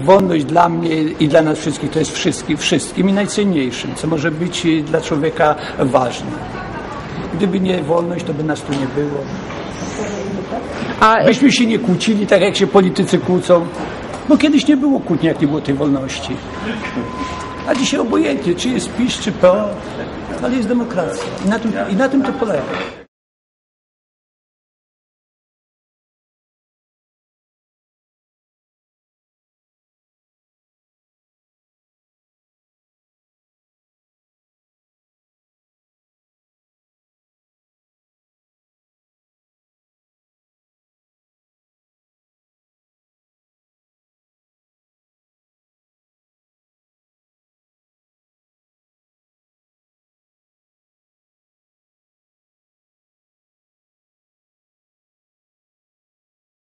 wolność dla mnie i dla nas wszystkich to jest wszystkim i najcenniejszym, co może być dla człowieka ważne. Gdyby nie wolność, to by nas tu nie było. Byśmy się nie kłócili, tak jak się politycy kłócą. Bo kiedyś nie było kłótni, jak nie było tej wolności. A dzisiaj obojętnie, czy jest PiS, czy PO, ale jest demokracja. I na tym to polega.